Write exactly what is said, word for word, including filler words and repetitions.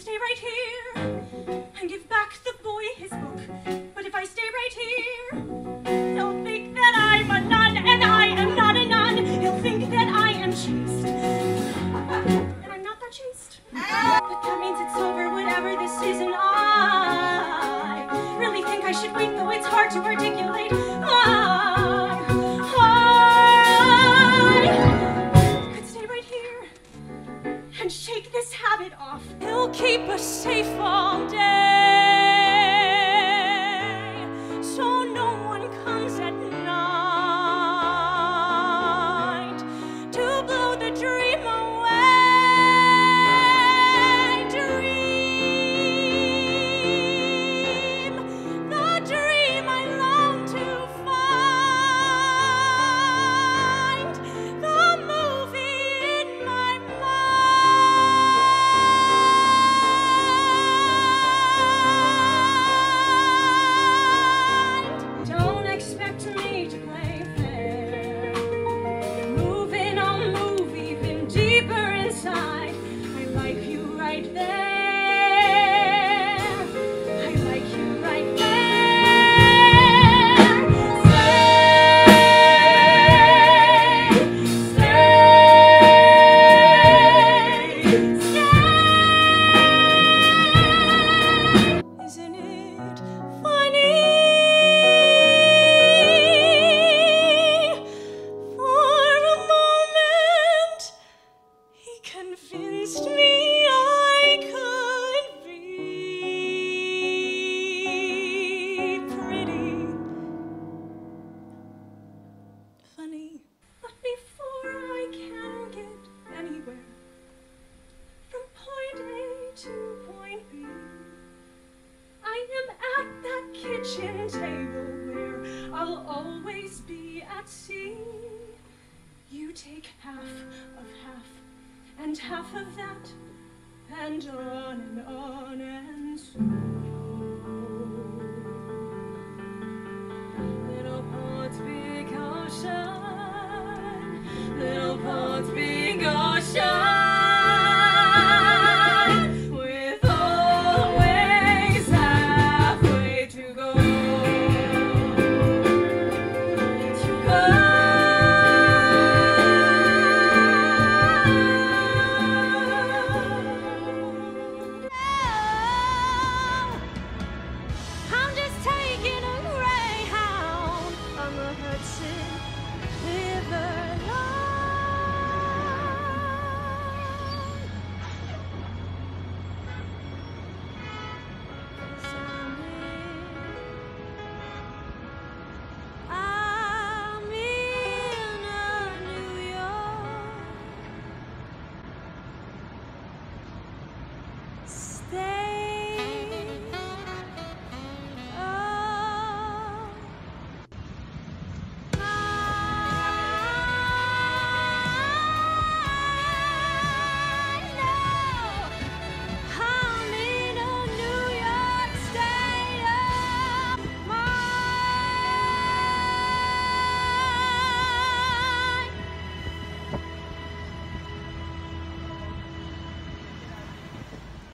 stay right here and give back the boy his book. But if I stay right here, he'll think that I'm a nun, and I am not a nun. He'll think that I am chaste, and I'm not that chaste. But that means it's over, whatever this is, and I really think I should wait, though it's hard to articulate. I, I could stay right here and shake this habit off. He'll keep us safe all day, so no one comes at night to blow the dream away. Dream, the dream I long to find, the movie in my mind. Don't expect me to play fair. Moving, I'll move even deeper inside. I like you right there. I like you right there. Stay, stay, stay. Isn't it funny? For a moment, he convinced me I could be pretty funny. But before I can get anywhere, from point A to point B, I am at that kitchen table where I'll always be at sea. You take half of half, and half of that, and on and on and so. Little pots